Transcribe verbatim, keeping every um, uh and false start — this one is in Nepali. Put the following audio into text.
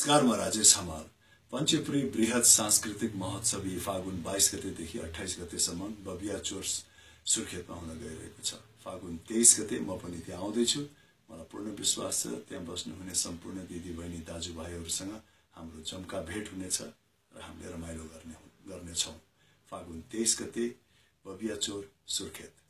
नमस्कार, म राजेश हमाल। पञ्चेपुरी बृहत सांस्कृतिक महोत्सव यी फागुन बाइस गतेदेखि अट्ठाइस गतेसम्म बबिया चोर सुर्खेतमा हुन गइरहेको छ। फागुन तेइस गते म पनि त्यहाँ आउँदैछु। मलाई पूर्ण विश्वास छ त्यहाँ बस्नुहुने सम्पूर्ण दिदीबहिनी दाजुभाइहरूसँग हाम्रो जम्का भेट हुनेछ र हामीले रमाइलो गर्ने गर्नेछौँ। फागुन तेइस गते बबिया चोर सुर्खेत।